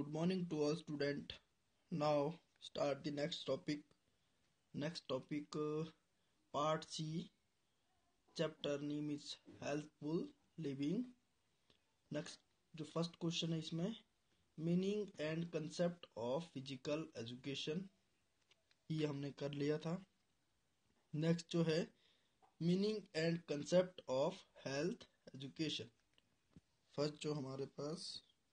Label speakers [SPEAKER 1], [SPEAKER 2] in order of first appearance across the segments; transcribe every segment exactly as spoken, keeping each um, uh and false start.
[SPEAKER 1] Good morning to all student. Now start the next topic. Next topic uh, part C. Chapter name is healthful living. Next जो first question है इसमें meaning and concept of physical education, ये हमने कर लिया था. Next जो है meaning and concept of health education. First जो हमारे पास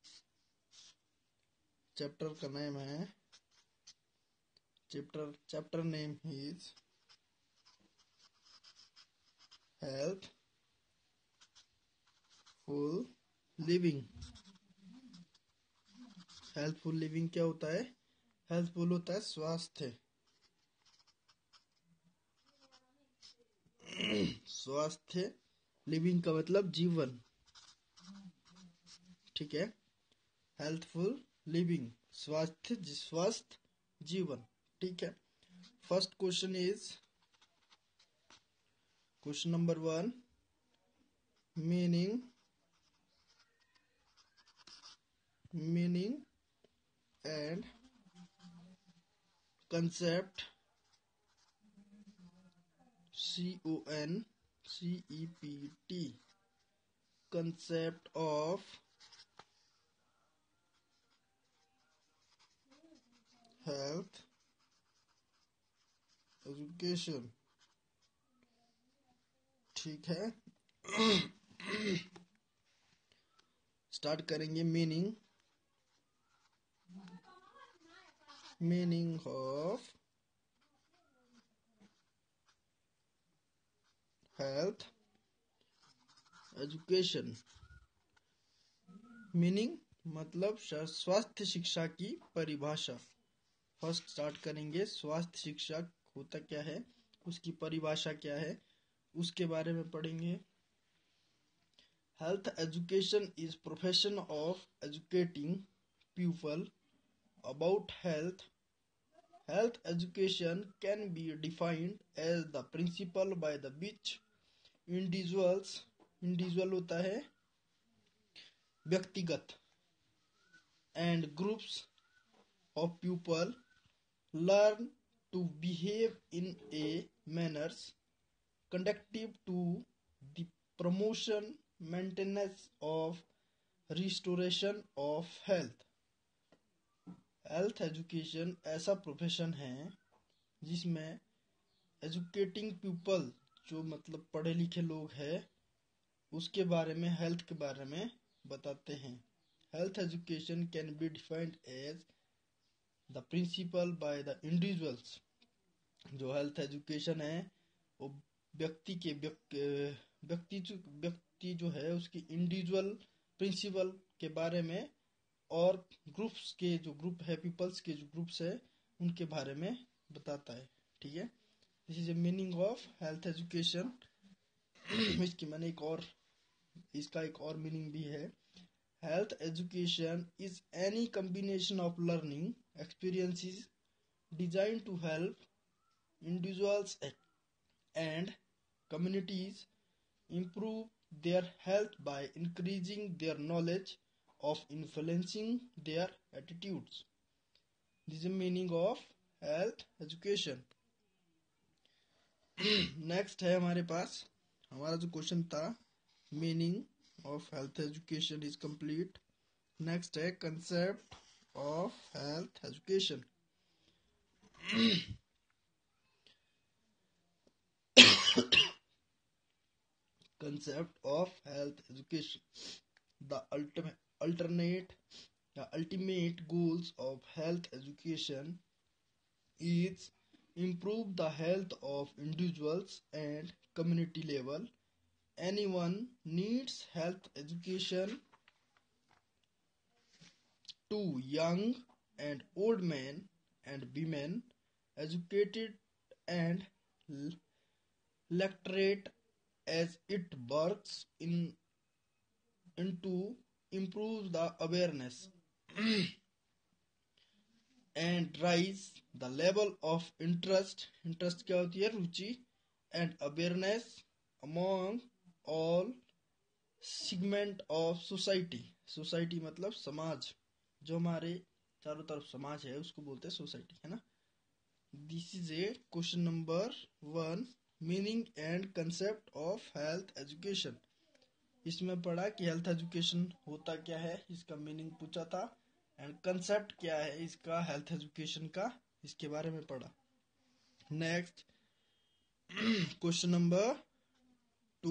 [SPEAKER 1] चैप्टर का नेम है, chapter chapter name is health full living. Healthful living क्या होता है? हेल्थफुल होता है स्वास्थ्य. स्वास्थ्य, लिविंग का मतलब जीवन. ठीक है, हेल्थफुल लिविंग स्वास्थ्य स्वस्थ जीवन. ठीक है. First question is question number one, meaning meaning and concept C O N C E P T concept of health education. ठीक है, स्टार्ट करेंगे. Meaning meaning of health education. Meaning मतलब स्वास्थ्य शिक्षा की परिभाषा. फर्स्ट स्टार्ट करेंगे स्वास्थ्य शिक्षा होता क्या है, उसकी परिभाषा क्या है, उसके बारे में पढ़ेंगे. Health education is profession of educating people about health. Health education can be defined as the principle by the which individuals individual होता है व्यक्तिगत and groups of people learn to behave in a manner conducive to the promotion, maintenance of restoration of health. Health education ऐसा profession है जिसमें educating people, जो मतलब पढ़े लिखे लोग हैं, उसके बारे में, हेल्थ के बारे में बताते हैं. Health education can be defined as the principle by the individuals. जो हेल्थ एजुकेशन है वो व्यक्ति के व्यक्ति व्यक्ति जो है उसकी इंडिविजुअल प्रिंसिपल के बारे में और ग्रुप्स के जो ग्रुप है, पीपल्स के जो ग्रुप्स है, उनके बारे में बताता है. ठीक है, this is a meaning of health education. इसकी मैंने एक और इसका एक और मीनिंग भी है. Health education is any combination of learning experiences design to help individuals and communities improve their health by increasing their knowledge of influencing their attitudes. This is the meaning of health education. Next है हमारे पास, हमारा जो question था meaning of health education is complete. Next है concept of health education. concept of health education. The ultimate alternate the ultimate goals of health education is improve the health of individuals and community level. Anyone needs health education, to young and old men and women, educated and literate, as it works in into improve the awareness and raise the level of interest. interest क्या होती है? रुचि. and awareness among all segment of society. society मतलब समाज, जो हमारे चारों तरफ समाज है उसको बोलते हैं सोसाइटी, है ना। This is a question number one, meaning and concept of health education. इसमें पढ़ा कि हेल्थ एजुकेशन होता क्या है, इसका मीनिंग पूछा था, एंड कंसेप्ट क्या है इसका हेल्थ एजुकेशन का, इसके बारे में पढ़ा। Next question number two.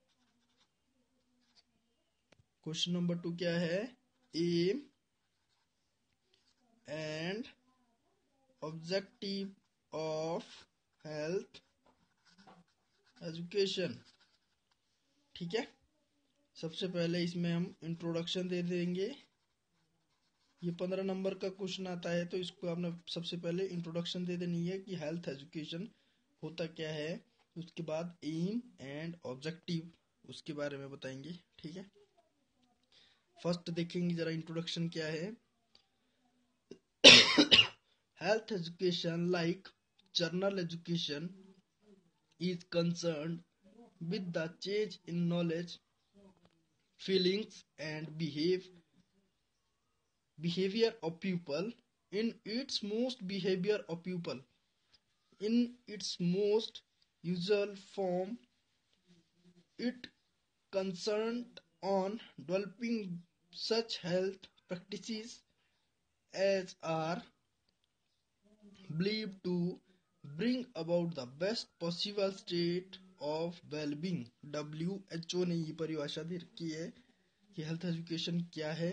[SPEAKER 1] Question number two क्या है, aim and objective of health education. ठीक है, सबसे पहले इसमें हम इंट्रोडक्शन दे देंगे। ये पंद्रह नंबर का क्वेश्चन आता है तो इसको आपने सबसे पहले इंट्रोडक्शन दे देनी है कि हेल्थ एजुकेशन होता क्या है। उसके बाद एम एंड ऑब्जेक्टिव उसके बारे में बताएंगे। ठीक है, फर्स्ट देखेंगे जरा इंट्रोडक्शन क्या है। Health education like general education is concerned with the change in knowledge, feelings and behave behavior of people in its most behavior of people in its most usual form. It concerned on developing such health practices as are believed to bring about the best possible state of well-being. W H O ने ये परिभाषा दे रखी है कि health education क्या है।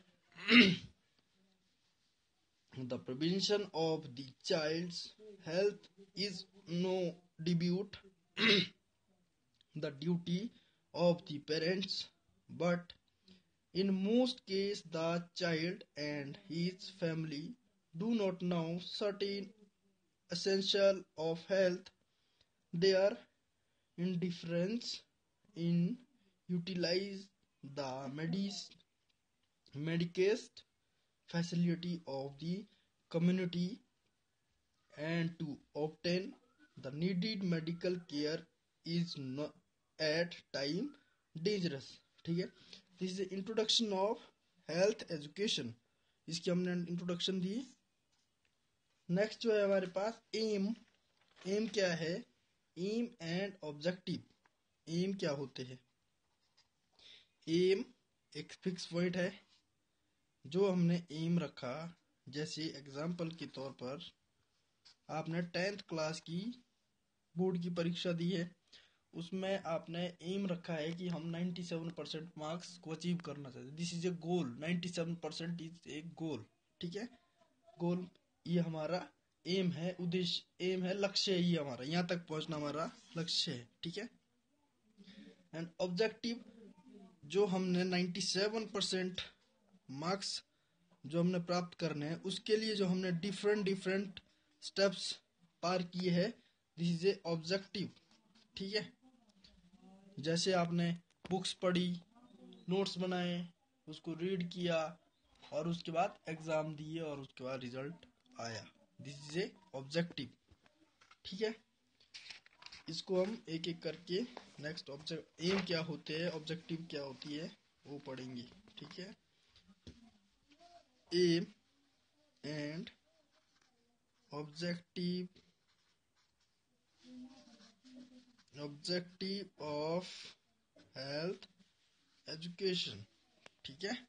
[SPEAKER 1] The prevention of the child's health is no debut the duty of the parents, but in most cases the child and his family do not know certain essential of health. Their indifference in utilize the medis medicast facility of the community and to obtain the needed medical care is not at time dangerous. ठीक है, this is introduction of health education, इसकी हमने introduction दी। Next जो है हमारे पास M. M क्या है, aim and objective. M क्या होते हैं, एम एक फिक्स पॉइंट है जो हमने एम रखा। जैसे एग्जाम्पल के तौर पर आपने टेंथ क्लास की बोर्ड की परीक्षा दी है, उसमें आपने एम रखा है कि हम सत्तानवे परसेंट मार्क्स को अचीव करना चाहते हैं। दिस इज ए गोल, सत्तानवे परसेंट इज ए गोल। ठीक है, गोल ये हमारा एम है, उद्देश्य एम है, लक्ष्य है, ये हमारा यहाँ तक पहुंचना हमारा लक्ष्य है। ठीक है, एंड ऑब्जेक्टिव जो हमने सत्तानवे परसेंट मार्क्स जो हमने प्राप्त करने हैं उसके लिए जो हमने डिफरेंट डिफरेंट स्टेप्स पार किए हैं, दिस इज ए ऑब्जेक्टिव। ठीक है, जैसे आपने बुक्स पढ़ी, नोट्स बनाए, उसको रीड किया और उसके बाद एग्जाम दिए और उसके बाद रिजल्ट आया, दिस इज ए ऑब्जेक्टिव। ठीक है, इसको हम एक एक करके नेक्स्ट ऑब्जेक्ट एम क्या होते हैं, ऑब्जेक्टिव क्या होती है वो पढ़ेंगे। ठीक है, aim and objective objective of health education. ठीक है,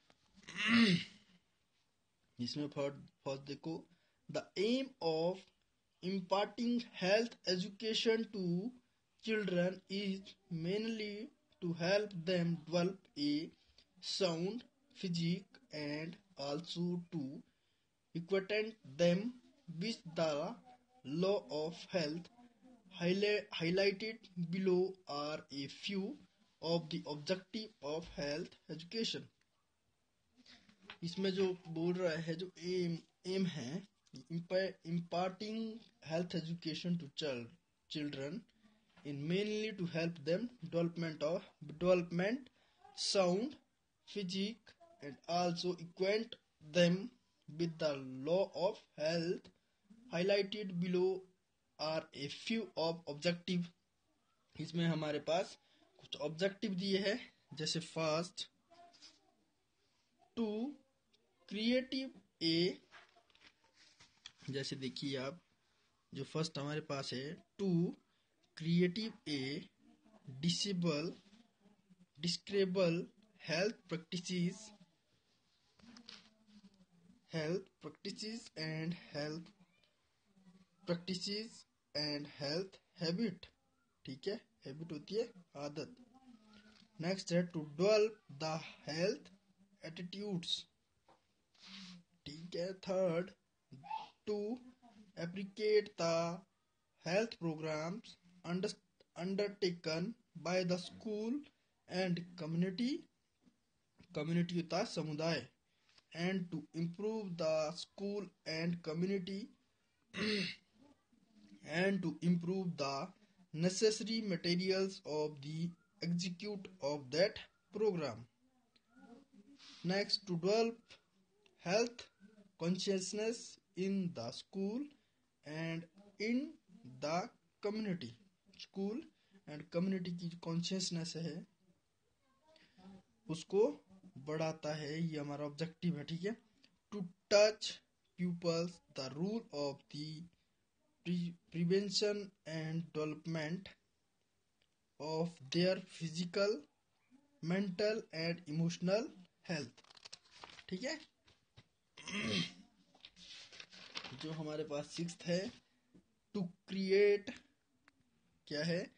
[SPEAKER 1] इसमें फर्स्ट देखो, the aim of imparting health education to children is mainly to help them develop a sound physique and also to equate them with the law of health. Highlight, highlighted below are a few of the objective of health education. इसमें जो बोल रहा है, जो aim aim है, imparting health education to child children in mainly to help them development of development sound physique and also acquaint them with the law of health. Highlighted below are a few of objective. इसमें हमारे पास कुछ objective दिए हैं, जैसे first to creative ए, जैसे देखिए आप, जो फर्स्ट हमारे पास है, to creative a disable desirable health practices health practices and health practices and health habit। ठीक है, हैबिट होती है आदत। नेक्स्ट है to develop the health attitudes. ठीक है। Third, to appreciate the health programmes undertaken by the school and community, community होता है समुदाय, and to improve the school and community and to improve the necessary materials of the execute of that program। Next, to develop health consciousness in the school and in the community। School and community की consciousness है उसको बढ़ाता है, ये हमारा objective है। ठीक है। To touch peoples the rule of the prevention and development of their physical, mental and emotional health. ठीक है। जो हमारे पास सिक्स्थ है, टू क्रिएट, क्या है,